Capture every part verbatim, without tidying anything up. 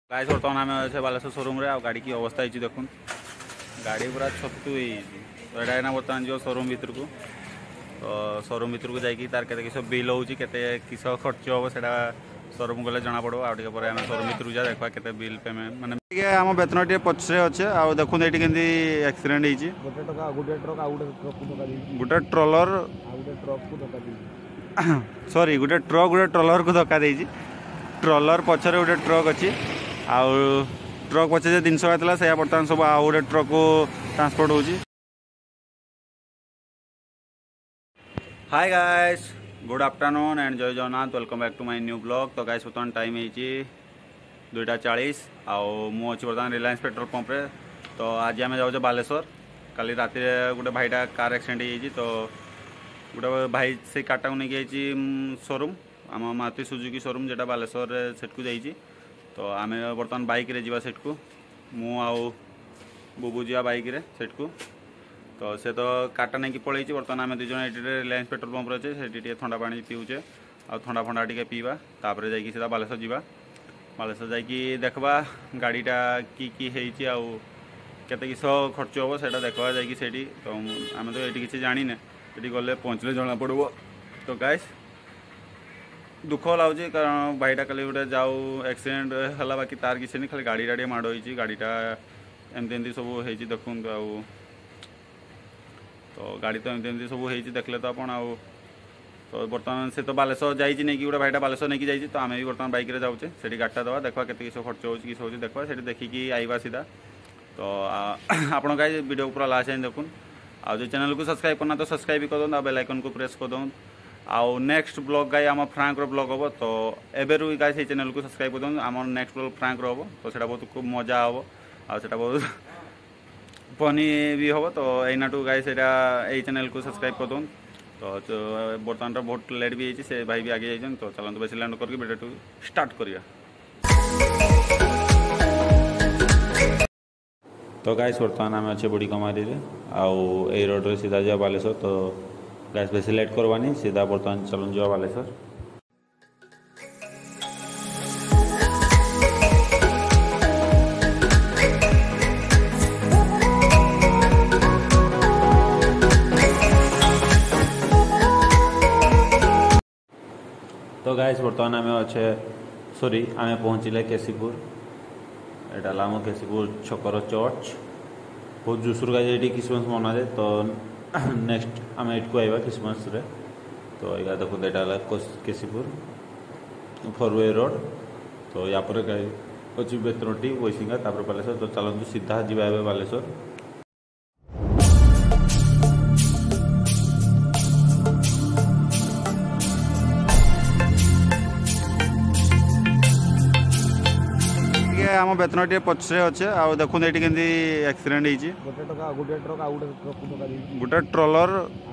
Guys बर्तमान आम अच्छे बालेश्वर शोरूम रे आ गाड़ी की अवस्था है देखुन गाड़ी पूरा छतु तो यहाँ बर्तमान जो शोरूम भर को तो शोरूम भर को जाकि तार के किस बिल हो किस खर्च हम से शोरूम गले जना पड़ो आम शोरूम भर जा देखा के बिल पेमेंट माने आम बेतन टे पछरे अच्छे आ देखुन ये केमती एक्सीडेंट गोटे ट्रलर सॉरी गोटे ट्रक गोटे ट्रलर को धक्का देजी ट्रलर पछरे गोटे ट्रक अच्छी आउ ट्रक पचे जो जिनस आता से बर्तमान सब आउ गोटे ट्रक को ट्रांसपोर्ट हो। Hi guys good afternoon and जय Jagannath welcome back to my new blog. तो गाइस बर्तमान टाइम है दुईटा चालीस आउ मु अच्छी बर्तमान रिलायंस पेट्रोल पंप रे। तो आज आम जाऊे बालेश्वर काली राति गोटे भाईटा कार एक्सीडेंट हो तो गोटे भाई से कारटा को नहीं शोरूम आम मारुति सुजुकी शोरूम जेटा बालेश्वर सेट को जाइए। तो आम बर्तमान बाइक रे जीवा सेट को मु आउ बुबू जा बाइक रे सेट को तो से तो कारटा नहीं पलि बर्तमान आम दुज ये रिलायंस पेट्रोल पंप अच्छे से ठंडा पानी पीऊचे आ ठंडा फंडा टे पीवा तापर जाकि सीधा बालेश्वर जीवा बालेश्वर जाकि देखबा गाड़ीटा कि कि हेची आउ केते किस खर्च हम से देखा जाकि तो आम तो ये किसी जानी ये गले पहुँचले जना पड़ो। तो गाइस दुख लगुच कारण भाईटा कल गोटे जाऊ एक्सीडेंट है बाकी तार किसी नहीं खाली गाड़ी टाइम माड़ हो गाड़ीटा एमती एमती सब हो देखुन आउ तो गाड़ी तो एमती एमती सब हो देखले तो आपण आउ तो बर्तमान से तो बालेश्वर जाइए नहीं कि गोटे भाईटा बालेश्वर नहीं जाइए तो आम भी बर्तमान बाइक रे जाऊे से गाड़ीटा दवा देखा के किस खर्च हो किस हो देखा से देखिकी आइबा सीधा। तो आपण गाइस वीडियो पूरा लास्ट टाइम देखुन आ जो चैनल को सब्सक्राइब करना तो सब्सक्राइब भी कर दो बेल आइकन को प्रेस कर दो आउ नेक्स्ट ब्लॉग गाई आम फ्रांक ब्लॉग हम तो एवं गाई चैनल को सब्सक्राइब कर दो आम नेक्स्ट ब्लॉग फ्रांक हम तो से बहुत खूब मजा हम आटा बहुत फनी भी हम तो यही गाई से चैनल को सब्सक्राइब कर दो। तो बर्तमान बहुत लेट भी है से भाई भी आगे जाइए तो चलते बेस लैंड करके वीडियो स्टार्ट करिया। तो गाइस बर्तमान आम अच्छे बुढ़ी कमारी आउ ए रोड रे सीधा जा बालेश्वर तो गाइस बेसी लेट करवानी सीधा बर्तमान चलन जा बालेश्वर। तो गाइस बर्तमान आम अच्छे सॉरी आम पहुँचले केसीपुर एटा लाम केसीपुर छकर चर्च बहुत जुसुर गाई ये क्रिसमस मना जाए तो नेक्स्ट आम एट को आइबा क्रिसमस रे। तो या देखो यहाँ केसीपुर फोर वे रोड तो या पर गाई अच्छी बेतनटी वैसिंगा तापर बालेश्वर तो चलते सीधा जीवा बालेश्वर। आम बेतन टे पछरे अच्छे आ देखुन ये केमती एक्सीडेंट गोटे ट्रलर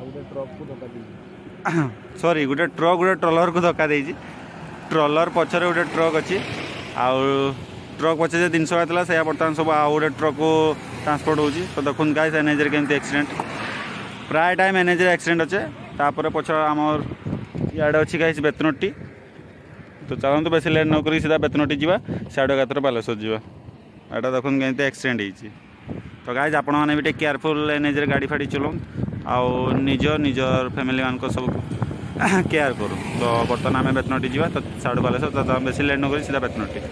सॉरी गोटे ट्रक गोटे ट्रलर को धक्का देजी ट्रलर पछरे गोटे ट्रक अच्छी आउ ट्रक पचे जो जिनस आता से बर्तमान सब आउ गोटे ट्रक को ट्रांसपोर्ट हो। तो देखुन गाइस एनएच केमती एक्सीडेंट प्राय टाइम एनएच एक्सीडेंट अच्छे तापर पछ आमर इे अच्छी गाइस बेतनटी तो चलते बेस लेट न करी सीधा बेतनटी जावा साढ़े एगार बालेश्वर जावा एटा देखुन केमती एक्सीडेंट हो। तो गाइस आपण मैंने भी टे केयरफुल एनएच रे गाड़ी फाड़ी चलाऊँ आउ निज निजर फैमिली मान सब केयर करूँ। तो बर्तमान आम बेतनटी जावा तो साढ़े बालेश्वर तो बेस लेट न करी सीधा बेतनटी।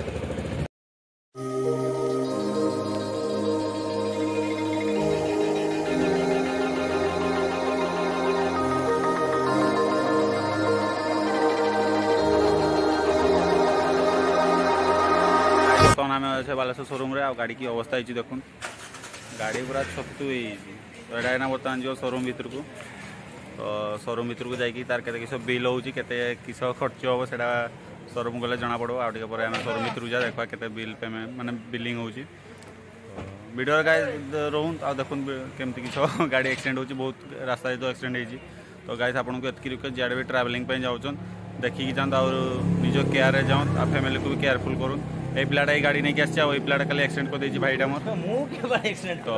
आम अच्छे बालेश्वर शोरूम रे आ गाड़ी की अवस्था है देखुन गाड़ी पूरा छतु तो यहाँ बर्तमान जो शोरूम भर को तो शोरूम भर को जाकि तार के किस बिल हो किस खर्च हम से शोरूम गले जना पड़ो आम शोरूम भर जा देखा के बिल पेमेंट माने बिलिंग हो वीडियो गाय रोहन आ देखुन केमती किस गाड़ी एक्सीडेंट हो बहुत रास्ता तो एक्सीडेंट हो। तो गाइस आपको एतकी रिक्वेस्ट जहाँ भी ट्रावेलिंग जाऊँ देखिकी जाऊँ और निज केयर जाऊँ आ फैमिली को भी केयरफुल करूँ। ये पिलाटा गाड़ी नहीं आसी ये पिलाटा कल एक्सीडेंट कर देछि भाईटा मोर तो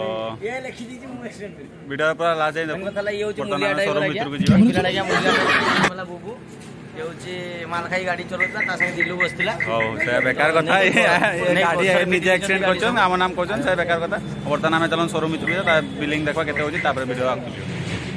वीडियो पूरा लास्ट जाए देखो शोरूम भीतर को जीवा ये माल खाई गाड़ी चलाउता ता संगे दिल्लू बसतिला हो से बेकार कथा ये गाड़ी निजे एक्सीडेंट करछन हम नाम करछन से बेकार कथा वर्तमान में चलन शोरूम चुके ता बिलिंग देखवा केते होची तापर वीडियो आकु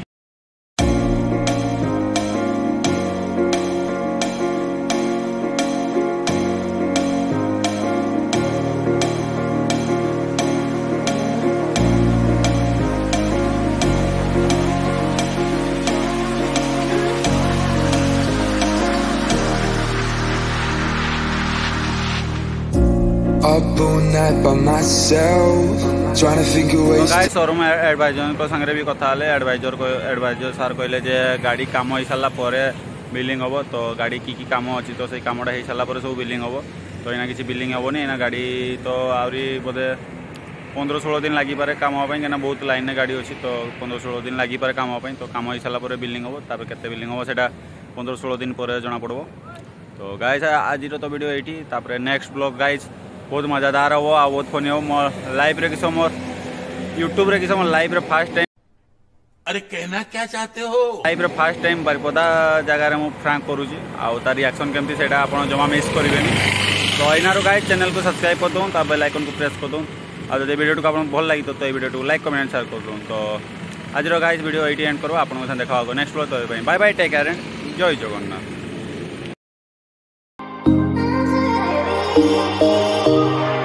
Up all night by myself, trying to figure ways. Guys showroom advisor को संगे भी कथा हले एडवाइजर को एडवाइजर सर कहले जे गाड़ी काम हो सारा परे बिलिंग हबो तो गाड़ी की की काम अछि तो से कामडा हे सारा परे सब बिलिंग हबो तो एना किसी बिलिंग हबोनी एना गाड़ी तो आउरी बोधे पंद्रह सोलह दिन लागि पारे काम होबा केना बहुत लाइन ने गाड़ी अछि तो पंद्रह सोलह दिन लागि पारे काम होबा तो काम हो सारा परे बिलिंग हबो तापर केते बिलिंग हबो सेटा पंद्रह सोलह दिन परे जना पड़बो तो गाइस आज तो वीडियो एठी तापर नेक्स्ट ब्लॉग गाइस बहुत मजादार हो आ बहुत फनी हो मोर लाइव रे किसो मोर यूट्यूब रे किसो मोर लाइव रे फर्स्ट टाइम अरे कहना क्या चाहते हो लाइव रे फर्स्ट टाइम बारिपदा जगह रे मु फ्रैंक करूची आ तार रिएक्शन केमती सेटा आपण जमा मिस करिवेनी तो इनारो गाइस चैनल को सब्सक्राइब कर दो ता बेल आइकन को प्रेस कर दो आ जदि वीडियो को आपण भल लागि तो ए वीडियो को लाइक कमेंट शेयर कर दो तो आज रो गाइस वीडियो एटी एंड करो आपण के साथ देखा होगा नेक्स्ट व्लॉग तो bye bye take care and जय जगन्नाथ।